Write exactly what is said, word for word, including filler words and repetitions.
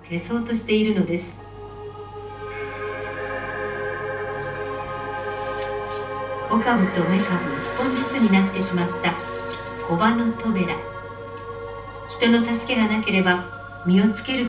消そうとしているのです。オカブとメカブ一本ずつになってしまったコバのトベラ。人の助けがなければ身をつける